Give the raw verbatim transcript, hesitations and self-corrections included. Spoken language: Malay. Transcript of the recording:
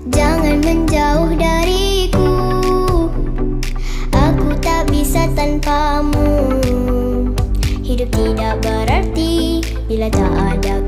Jangan menjauh dariku, aku tak bisa tanpamu. Hidup tidak berarti bila tak ada